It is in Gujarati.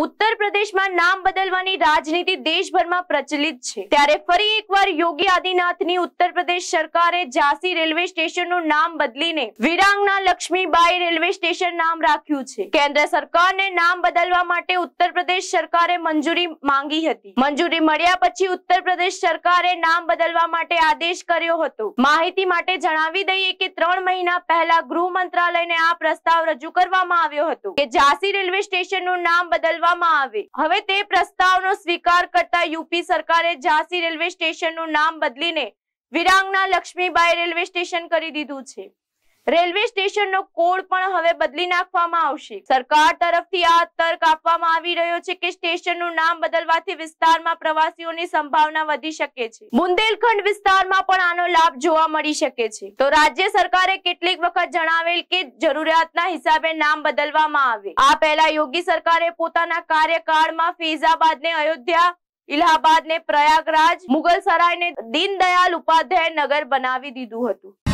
ઉત્તર પ્રદેશમાં નામ બદલવાની રાજનીતિ દેશભરમાં પ્રચલિત છે, ત્યારે ફરી એકવાર યોગી આદિત્યનાથની ઉત્તર પ્રદેશ સરકારે ઝાંસી રેલવે સ્ટેશનનું નામ બદલીને વીરાંગના લક્ષ્મીબાઈ રેલવે સ્ટેશન નામ રાખ્યું છે। કેન્દ્ર સરકારને નામ બદલવા માટે ઉત્તર પ્રદેશ સરકારે મંજૂરી માંગી હતી। મંજૂરી મળ્યા પછી ઉત્તર પ્રદેશ સરકારે નામ બદલવા માટે આદેશ કર્યો હતો। માહિતી માટે જણાવી દઈએ કે 3 મહિના પહેલા ગૃહ મંત્રાલયને આ પ્રસ્તાવ રજૂ કરવામાં આવ્યો હતો કે ઝાંસી રેલવે સ્ટેશનનું નામ બદલવામાં આવે। હવે તે પ્રસ્તાવનો સ્વીકાર કરતા યુપી સરકારે ઝાંસી રેલવે સ્ટેશનનું નામ બદલીને વીરાંગના લક્ષ્મીબાઈ રેલવે સ્ટેશન કરી દીધું છે। રેલવે સ્ટેશનનો કોડ પણ હવે બદલી નાખવામાં આવશે। સરકાર તરફથી આ તર્ક આપવામાં આવી રહ્યો છે કે સ્ટેશનનું નામ બદલવાથી વિસ્તારમાં પ્રવાસીઓની સંભાવના વધી શકે છે। બુંદેલખંડ વિસ્તારમાં પણ આનો લાભ જોવા મળી શકે છે। તો રાજ્ય સરકારે કેટલીક વખત જણાવેલ કે જરૂરિયાતના હિસાબે નામ બદલવામાં આવે। આ પહેલા યોગી સરકારે પોતાના કાર્યકાળમાં ફૈઝાબાદને અયોધ્યા, ઇલાહાબાદને પ્રયાગરાજ, મુગલસરાયને દીનદયાલ ઉપાધ્યાય નગર બનાવી દીધું હતું।